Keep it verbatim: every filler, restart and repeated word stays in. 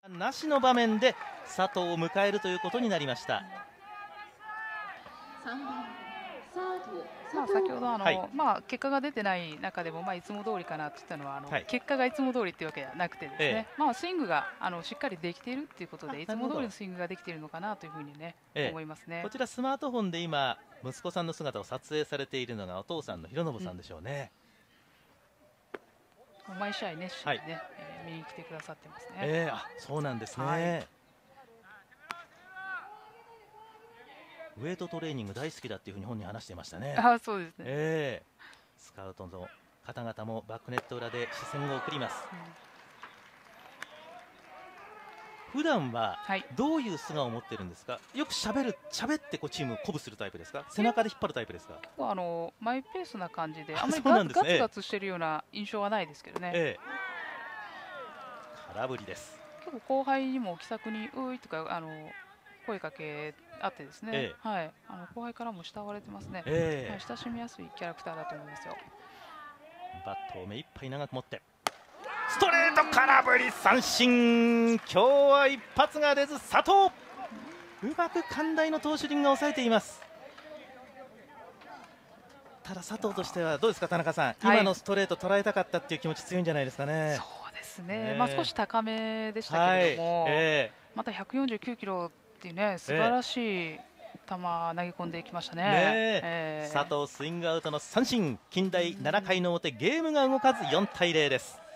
なしの場面で佐藤を迎えるということになりました。 まあ先ほどあの、 はい、 まあ、結果が出てない中でも、まあ、いつも通りかなと言ったのはあの、はい、結果がいつも通りというわけではなくてですね、ええ、まあ、スイングがあのしっかりできているということでいつも通りのスイングができているのかなというふうに、ね、ええ、思いますね。 こちらスマートフォンで今息子さんの姿を撮影されているのがお父さんの弘信さんでしょうね。 うん、毎試合熱心に、ね、はい、えー、見に来てくださってますね。 えー、あ、そうなんですね。はい、ウェイトトレーニング大好きだっていうふうに本人話していましたね。 あ、そうですね。 えー、スカウトの方々もバックネット裏で視線を送ります。うん、普段はどういう素顔を持っているんですか。よくしゃべる、しゃべってこうチームを鼓舞するタイプですか。背中で引っ張るタイプですか。 結構あのマイペースな感じで、あんまりガツガツガツしてるような印象はないですけどね。ええ、 空振りです。 結構後輩にも気さくにういとかあの声かけあってですね、ええ、はい、あの後輩からも慕われてますね。ええ、はい、親しみやすいキャラクターだと思いますよ。 バットを目いっぱい長く持ってストレート空振り三振。今日は一発が出ず佐藤、うまく寛大の投手陣が抑えています。ただ佐藤としてはどうですか田中さん、はい、今のストレート捉えたかったっていう気持ち強いんじゃないですかね。 そうですね、えー、まあ少し高めでしたけれども、はい、えー、またひゃくよんじゅうきゅうキロっていうね素晴らしい球投げ込んできましたね。ねえー、佐藤スイングアウトの三振。近大ななかいの表ゲームが動かずよんたいゼロです。